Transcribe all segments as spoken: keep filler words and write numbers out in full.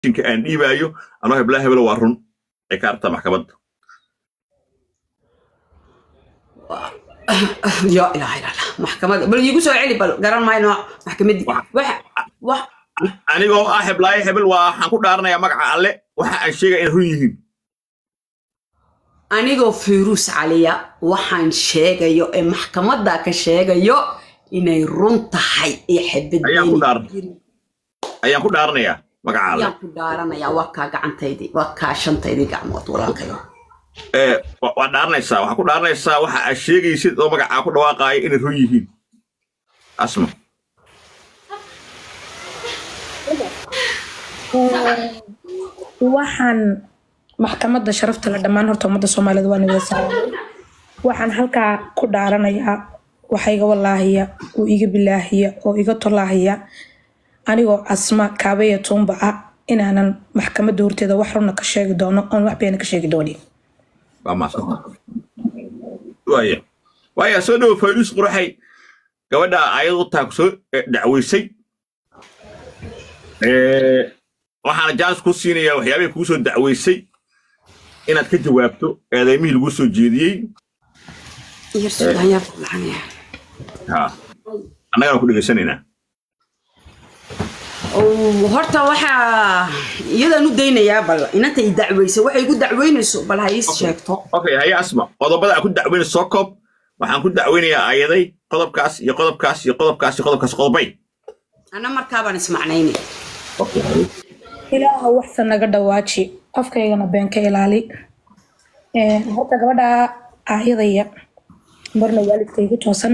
inka aan dhiibayo anoo heblaha hebel waa run ay ka arta maxkamadda يا إله إلا الله محكمة بل يقول سؤال علي بل قرن ما ينوع محكمة واحد واحد أنا جو أحب لا يحب وحنقول دارنا يا مقع عليه وح الشيء إنه يهين أنا جو فيروس عليا وحن شيء يو محكمة ذاك الشيء يو إنه يرون تحي يحب الدين أيام كدار أيام كدارنا يا مقع عليه أيام كدارنا يا وكا عن تيدي وكا عشان تيدي قام وطوراك يو ee waa dhaarnaysaa waxa ku dhaarnaysaa waxa ay sheegaysid oo magaca ku dhawaaqay in run yihiin asma waxaan maxkamadda sharafta la dhamaan horta ummadda Soomaaliyeed waa nabad salaam waxaan halka ku dhaaranayaa waxayga wallaahiya oo iga bilaahiya oo iga tolaahiya anigoo asma kaabeya tumba ah inaanan maxkamadda horteeda wax runa ka sheegi doono oo wax been ka sheegi doonin Vamos. Waya. Waya soo dhaw Fayrus qurxay. Gabadha ayadu taag soo dacweysay. Ee waxaan jaas ku siinaya waxyaabo ku soo dacweysay inaad ka jawaabto eedaymihii lagu soo jeediyay. Yarsu haya fulaniya. Ha. Anaga ku dhageysanayna. oo horta waxa iyada nu deynaya bal inta ay dacweyso waxay ku dacweynayso bal hay is sheegto okay hay asma qodobada ku dacweynayso soo koob waxaan ku dacweynayaa ayaday qodobkaas iyo qodobkaas iyo qodobkaas iyo qodobkaas qodobay ana markaa baan ismacnaynay okay ilaaha waxsan naga dhawaaji afkaygana been ka ilaali ee horta gabadha ayadaya marna waalidkaygu toosan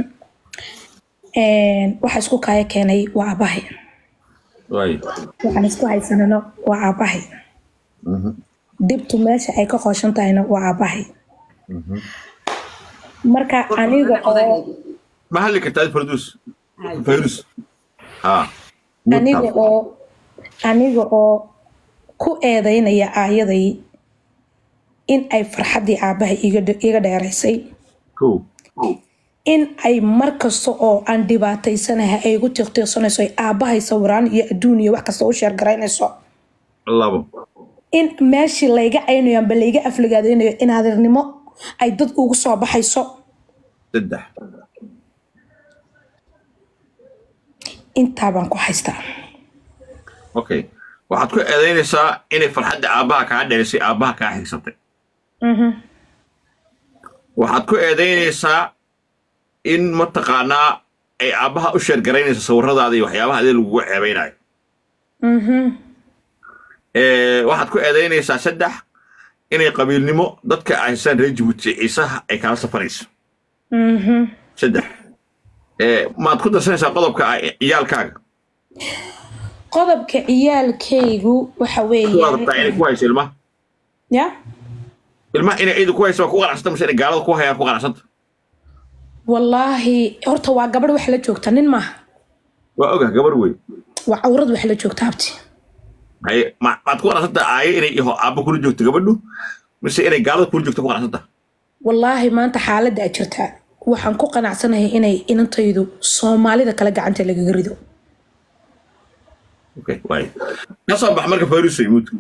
ee waxa isku kaaya keenay waa abahay way waxaan isku haysanano waa abahay mhm dibtu meesha ay ka qooshan tahayna waa abahay mhm marka aniga oo ma hal ka taad produce Fayrus ha aniga oo aniga oo ku eedaynaya aayaday in ay farxadii aabahay iga iga dheeraysay ko in ay markasto oo aan dhibaataysanahay ay ugu tiqtiqsanayso ay aabahay sawiraan iyo adduun iyo wax kasta u sheer garaynayso labo in meeshii layga caynayo amba layga afligaadeynayo in adeernimo ay dad ugu soo baxayso saddex intaa baan ku haystaa okay waxaad ku eedaynaysaa inay farxadda aabaha kaa dheeraysay aabaha kaa xigsatay mhm waxaad ku eedaynaysaa in mataqaanaa ay aabaha u sheer garaynayso sawiradaada iyo waxyaabaha adee lagugu ceebaynayo mhm ee waxaad ku eedaynaysaa saddex inay qabiilnimo dadka aysan reer Djibouti ciisaha ay kala safarayso mhm saddex ee maad ku darsanaysaa qodobka ciyaalkaaga qodobka ciyaalkaygu waxa weeyaan tahay ku hayso ilma ya ilma inay ciidu ku hayso ku qanacsata mise gaalada ku hayaan ku qanacsata والله horta waa gabadh wax la joogta nin ma waa ogaa gabar weey waa awrad wax la joogta abti ay ma aad ku qanacsata ay inay iho aaba kula joogto gabadhu mise inay gaalada kula joogto ku qanacsata wallahi maanta xaaladda ay jirta waxaan ku qanacsanahay inay inantaydu Soomaalida kala gacanta laga rido okay way nasoo bax marka Fayrus ay mud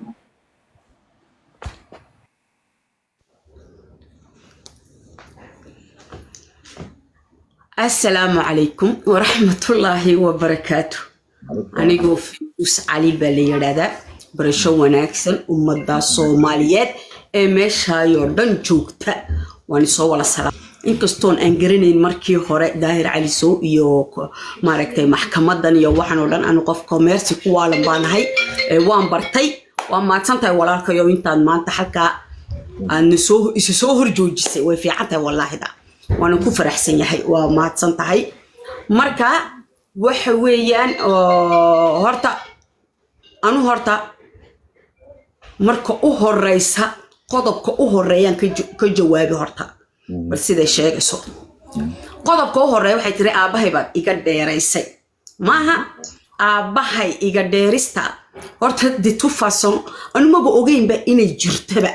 السلام عليكم ورحمة الله وبركاته أنا جو فيروس علي باليرادة برشوا وناكسن ومدة صوماليات إمش هايردن جوكتا ونسوا ولا سلام إنكستون أنجرين مركي هراء داير علي سو يو ماركتي محكمة دن يو وحنا ودن أنا قف كوميرسي كوالا بان هاي وان برتي وان ما تسنتي ولا كيو إنتان ما أنت حكا النسوه يسوهر جوجسي وفي عته والله ده وانا ku faraxsan yahay waa maadsan tahay marka waxa weeyaan oo horta anu horta marka u horeysa qodobka u horeeyaan ka jawaabi horta bal sida sheegayso qodobka u horeeya waxay tiri aabahay baad iga dheeraysay maaha aabahay iga dheerista horta de toute façon anu ma ogeynba inay jirtaba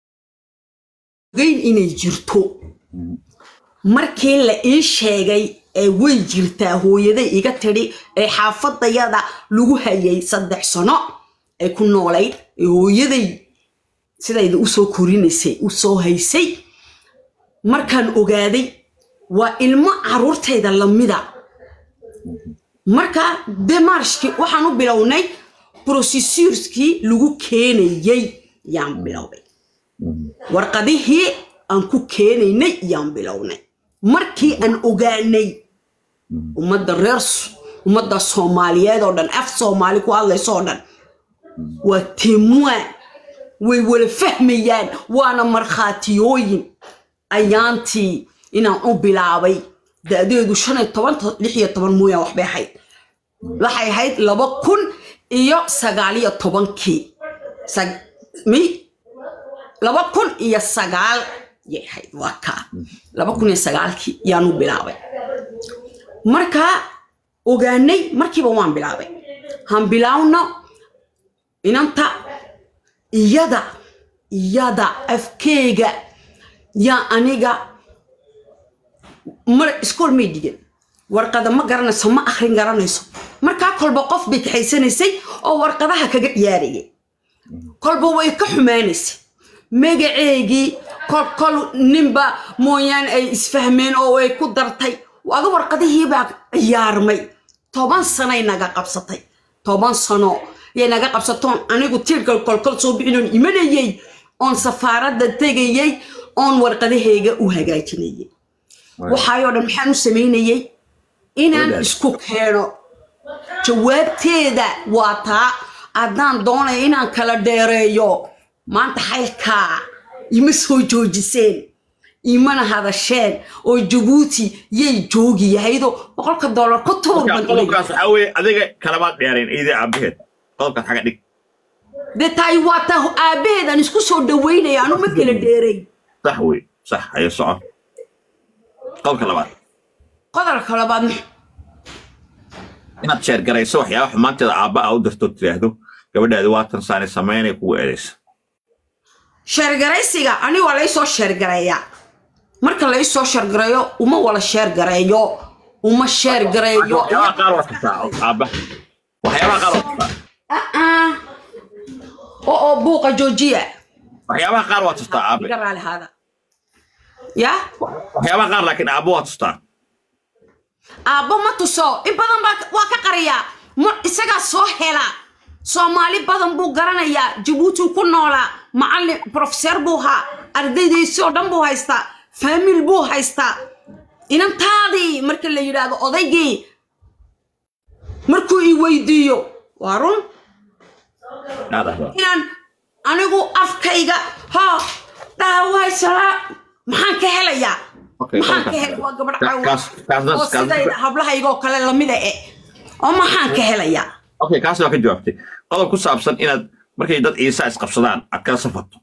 gayn inay jirto markii la ii sheegay ee way jirtaa hooyaday iga tiri ee xaafadayada lagu hayay saddex sano ee ku noolayd ee hooyaday sidayda u soo korinaysay u soo haysay markaan ogaaday waa ilmo caruurtayda lamida marka demarshki waxaan u bilownay processorskii lagu keenayay yaan bilownay warqadihii aan ku keenaynay yaan bilownay markii aan ogaanay ummadda reer ummadda Soomaaliyeed oo dhan af Soomaali ku hadlayso oo dhan waa timuan way wala fahmayaan waana markhaatiyooyin ayaantii inaan u bilaabay da'deedu shan iyo toban lix iyo toban mooyaan waxbay ahayd waxay ahayd laba kun iyo sagaal iyo tobankii mi laba kun iyo sagaal yahay waa ka laba kun iyo sagaalkii yaan u bilaabay marka ogaanay markiiba waan bilaabay han bilaawno inanta iyada iyada afkeega yaa aniga mar iskool may dhigin warqada ma garanayso ma akhrin garanayso markaa kolba qof bay kaxaysanaysay oo warqadaha kaga ciyaarayay kolba way ka xumaanaysay magaceegii kol kol ninba mooyaan ay isfahmeen oo ay ku dartay waga warqadihii baa ciyaarmay toban sano ay naga qabsatay toban sano yay naga qabsatoon anigu tiirkal kol kol soo bixinoon imanayay oon safaaradda tegayay oon warqadahayga u hagaajinayay waxaayoo dhan maxaan u samaynayay inaan isku keeno jawaabteeda waa taa haddaan doonaya inaan kala dheereeyo maanta xaylkaa ima soo joojiseen imana hadasheen oo Jabuuti yay joogi yahaydoo boqolka dollar ku tuurban qodobkaas waxa weeye adiga kalabaad dheereen iidi aabaheed qodobkaas xaga dhig de tay wata aabaheed aan isku soo dhaweynaya anu ma kala dheeray صح وي صح هي صعب قولك لبعض qodobka labaad inaad sheer garayso waxyaabo xumaanteeda aabba u dirto tiraahdo gabadhaadu waa tan saanay sameynay kugu eedaysa sheer garaysiga ani waa la soo sheer garaya marka la soo sheer garayo uma wala sheer garayo uma sheer garayo waxyaabo qaar waa taa aabba waxyaabo qaar waa ah oo buuqa joojiya waxyaabo qaar waa taa aabba garaal hada ya waxyaabo qaar laakiin aabba waa taa aabba ma tuso in badan baa waa ka qariya ma isaga soo hela Soomaali badan buu garanaya Jabuuti ku noola macallin professor buu ha ardaydiisa oo dhan buu haysta family buu haysta inantaadii marka la yiraahdo odaygii markuu i weydiiyo warun inaan anigu afkayga ha daaway sala maxaan ka helayaa maxaan ka helay waa gabadh caawa oo sidayda hablahayga oo kale lamid ah oo maxaan ka helayaa okay kaas waa ka jawaabtay qodob ku saabsan inaad markay dad Ciise isqabsadaan aad kala safarto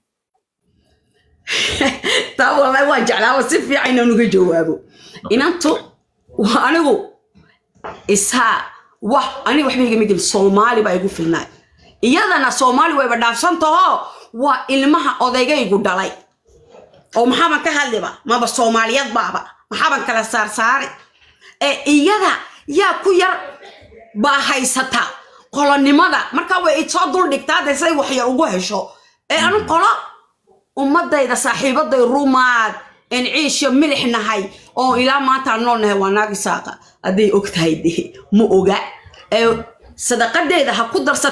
taa wallahi waa jeclaa si fiican inaan uga jawaabo inantu anigu isaa wax ani wax miiga migil Soomaali baa igu filnaa iyadana Soomaali way badhaafsantaho waa ilmaha odaygaygu dhalay oo maxaa ka hadliba maba Soomaaliyad baaba maxaa kala saar saari ee iyada yaa ku yar baa haysata qolonimada marka way soo dul dhigtaa say wax yar ugu hesho ee anu qolo ummadayda saaxiibaday rumaad in ciisho milixnahay oo ilaa maanta noolnahay wanaagi saaqa aday ogtahay ma oga ee sadaqadeeda ha ku darsa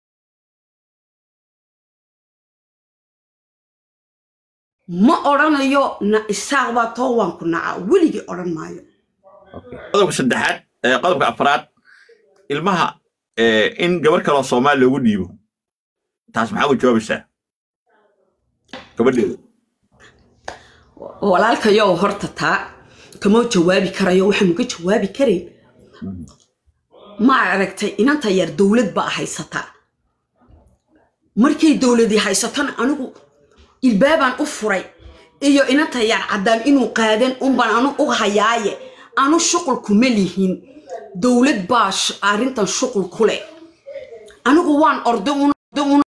ma oranayo na isaaq baa too waan ku naca weligii oran maayo qodobka saddexaad qodobka afraad ilmaha in gabar kale oo Soomaali loogu dhiibo taas maxaa u jawaabaysaa gabadheedu walaalkayo horta taa kama jawaabi karayo waxaan uga jawaabi karay ma aragtay inanta yar dawlad baa haysata markay dawladii haysatana anigu ilbaabaan u furay iyo inanta yar cadaan inuu qaadan un baan anu u hayaaye anu shuqul kuma lihin dawlad baa arrintan shuqul ku leh anigu waan ordo